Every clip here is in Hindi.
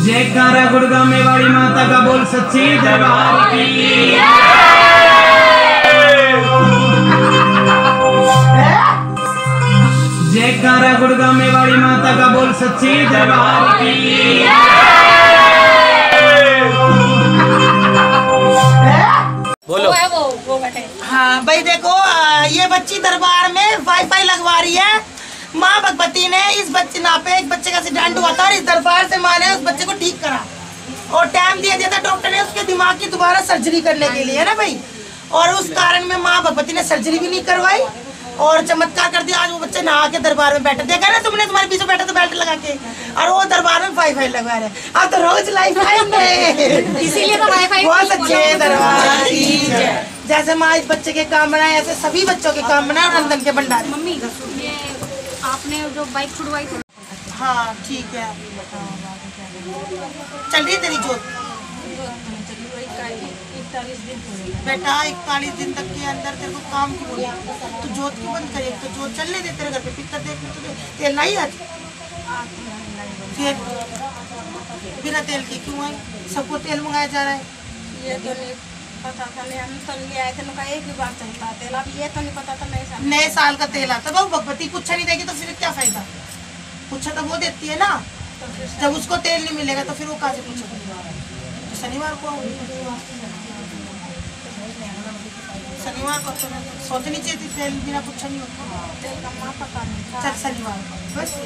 जयकारा गुड़गांव में वाली माता का बोल सच्ची दरबार की। जयकारा गुड़गांव में वाली माता का बोल सच्ची दरबार की। बोलो वो बैठे। हाँ भाई देखो, ये बच्ची दरबार में वाईफाई लगवा रही है। माँ भगवती ने इस बच्चे पे एक बच्चे का एक्सीडेंट हुआ था और इस दरबार से माँ ने उस बच्चे को ठीक करा और टाइम दिया था डॉक्टर ने उसके दिमाग की दोबारा सर्जरी करने के लिए, है ना भाई। और उस कारण में माँ भगवती ने सर्जरी भी नहीं करवाई और चमत्कार कर दिया। आज वो बच्चे नहा के दरबार में बैठे, देखा ना तुमने, तुम्हारे पीछे बैठा तो बेल्ट लगा के, और वो दरबार में वाईफाई लगवा रहे। अब तो रोज लाइफ इसीलिए तो वाईफाई बहुत अच्छे दरबार की। जैसे माँ इस बच्चे के काम बनाए ऐसे सभी बच्चों के काम बनाए। रंधन के भंडार। मम्मी ये आपने जो बाइक छुड़वाई थी, हाँ ठीक है, चल रही तेरी जोत बेटा 41 दिन तक के अंदर तेरे को काम की बोली तो जोत की बंद करे। तो जोत चलने दे तेरे घर पे, पिक्चर देख तुझे तेल लाई आज फिर बिना तेल के क्यों आई? सबको तेल मंगाया जा रहा है। ये तो नहीं पता था, हम तो ले आए थे, एक ही बार चलता तेल। अब ये तो नहीं पता था नए साल का तेल आता। तो भगवती पुच्छा नहीं देगी तो फिर क्या फायदा? पुच्छा तो वो देती है ना, जब उसको तेल नहीं मिलेगा तो फिर वो कहाँ से पूछेगा? शनिवार को सोचनी चाहिए थी, तेल बिना पूछा नहीं होता। तेल का माँ पता नहीं, चल शनिवार को बस।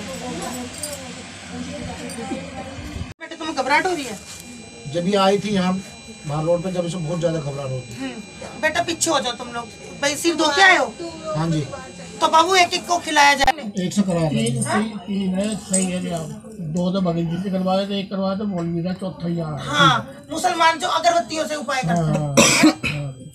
बेटे तुम्हें घबराहट हो रही है? जब ये आई थी यहाँ बाहर रोड पे, जब इसे बहुत ज्यादा घबराहट होती है। बेटा पीछे हो जाओ तुम लोग। भाई सिर धो के आए हो? हाँ जी। तो बाबू एक एक को खिलाया जाए। एक से कराया सही है। 2 तो बगीचे से करवाए थे, एक करवाया तो बोल भी था, चौथा ही यहाँ। हाँ मुसलमान जो अगरबत्तियों से उपाय करते हैं।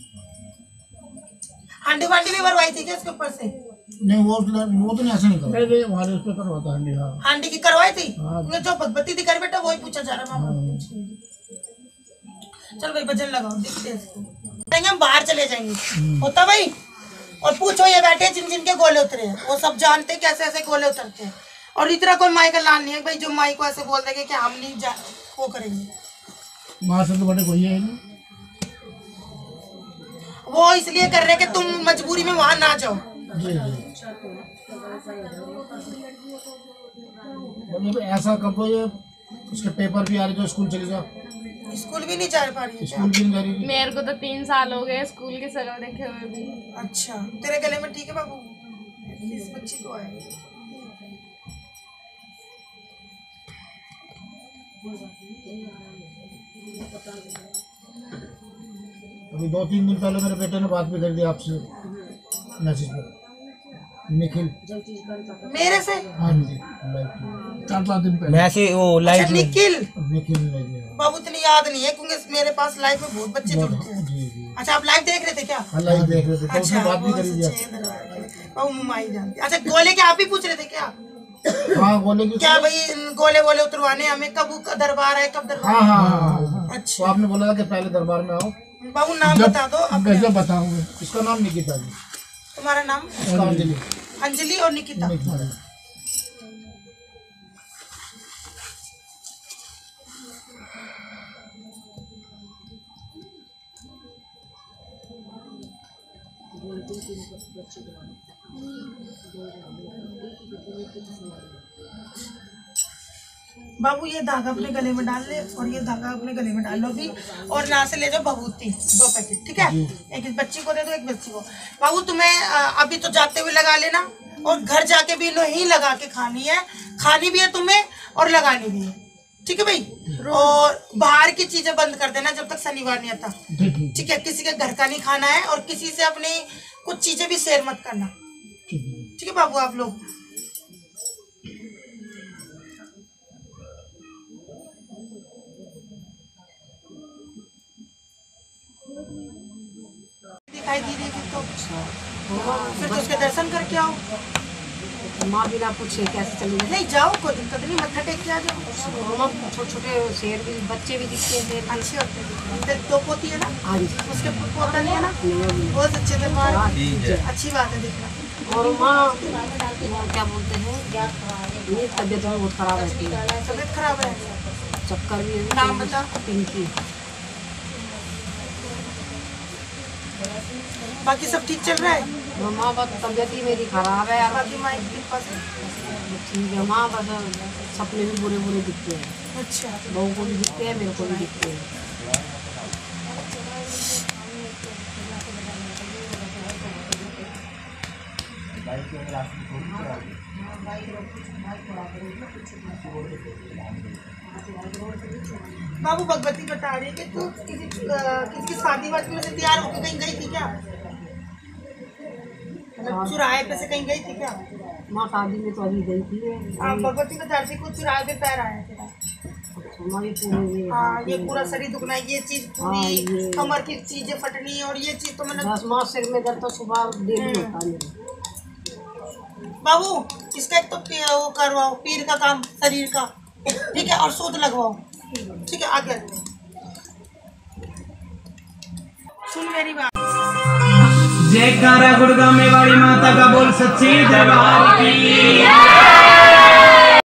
हांडी वांडी भी भरवाई थी क्या इसके ऊपर से? नहीं वो तो नहीं, ऐसा नहीं करवाया, हमारे उस पे करवाता हांडी। हाँ हांडी की करवाई थी। जो भगवती दिखाई बेटा वही पूछा जा रहा है। चल भाई भजन लगाओ, देखते हैं हम बाहर चले जाएंगे होता भाई। और पूछो ये बैठे जिन जिन के गोले उतरे हैं, वो सब जानते हैं कैसे ऐसे गोले उतरते हैं। और इतना कोई माई का लाल नहीं है भाई जो माई को ऐसे बोल देंगे कि हम नहीं वो करेंगे। माँ से तो बड़े कोई है नहीं। वो इसलिए कर रहे हैं कि तुम मजबूरी में वहां ना जाओ। ऐसा कब ये उसके पेपर भी आ रहे जो स्कूल चले जाओ। स्कूल भी नहीं जा पा रही? स्कूल भी नहीं जा रही। मेरे को तो 3 साल हो गए स्कूल की शक्ल देखे हुए भी। अच्छा तेरे गले में ठीक है बाबू? इस बच्ची को है अभी 2-3 दिन पहले मेरे बेटे ने बात भी कर दी आपसे मैसेज पर। निखिल मेरे से? हाँ जी 4-5 दिन पहले मैसेज वो लाइव। अच्छा निखिल बाबू इतनी याद नहीं है क्योंकि मेरे पास लाइव में बहुत बच्चे जुड़ते हैं। अच्छा आप लाइव देख रहे थे क्या? हाँ लाइव देख रहे थे तो उसने बात भी करी थी। अच्छा गोले के आप ही पूछ रहे थे क्या? हाँ गोले की क्या भाई गोले वोले उतरवाने हमें, कब दरबार है कब दरबार? हाँ। अच्छा तो आपने बोला था कि पहले दरबार में आओ। बाबू नाम बता दो। कैसे बताऊंगा? इसका नाम निकिता जी। तुम्हारा नाम? अंजलि। अंजलि और निकिता। बाबू ये धागा अपने गले में डाल ले और ये धागा अपने गले में डाल लो भी, और यहाँ से ले जाओ भभूति 2 पैकेट, ठीक है? एक इस बच्ची को दे दो, एक बच्ची को। बाबू तुम्हें अभी तो जाते हुए लगा लेना और घर जाके भी नहीं लगा के खानी है। खानी भी है तुम्हें और लगानी भी है, ठीक है भाई? और बाहर की चीजें बंद कर देना जब तक शनिवार नहीं आता, ठीक है? किसी के घर का नहीं खाना है और किसी से अपनी कुछ चीजें भी शेयर मत करना, ठीक है बाबू? आप लोग दिखाई दी थी तो फिर तो उसके दर्शन करके आओ। माँ बिना पूछे कैसे चली? नहीं जाओ कोई दिक्कत नहीं, मत्था टेक के आ जाओ। छोटे छोटे शेर भी बच्चे भी दिखते हैं, अच्छे होते हैं। 2 पोती है ना? हाँ जी। उसके पोता नहीं है ना? बहुत अच्छे थे, अच्छी बात है देखना। और माँ क्या बोलते हैं, तबीयत बहुत खराब रहती है। तबीयत खराब है? चक्कर भी है। नाम बता। पिंकी। बाकी सब ठीक चल रहा है? माँ बस तबीयत ही मेरी खराब है। बाकी माँ के पास ठीक है माँ, बस सपने भी बुरे बुरे दिखते हैं। अच्छा। बहू को भी दिखते हैं, मेरे को भी दिखते हैं। बाबू भगवती बता रही है कि तू किसी की शादी वादी में से तैयार होकर कहीं गई थी क्या? मतलब चुराहे पे से कहीं गई थी क्या? माँ शादी में तो अभी गई थी। भगवती बता रही कुछ चुराहे पे पैर आया तेरा। हाँ, ये पूरा शरीर दुखना, ये चीज पूरी कमर की चीजें फटनी और ये चीज तो मतलब 10 माह सिर में दर्द तो सुबह डेली होता है। बाबू इसका एक तो वो करवाओ पीर का काम शरीर का, ठीक है, और सूद लगवाओ, ठीक है। आगे सुन मेरी बात। जयकारा गुड़गांव में वाली माता का बोल सच्ची दरबार की।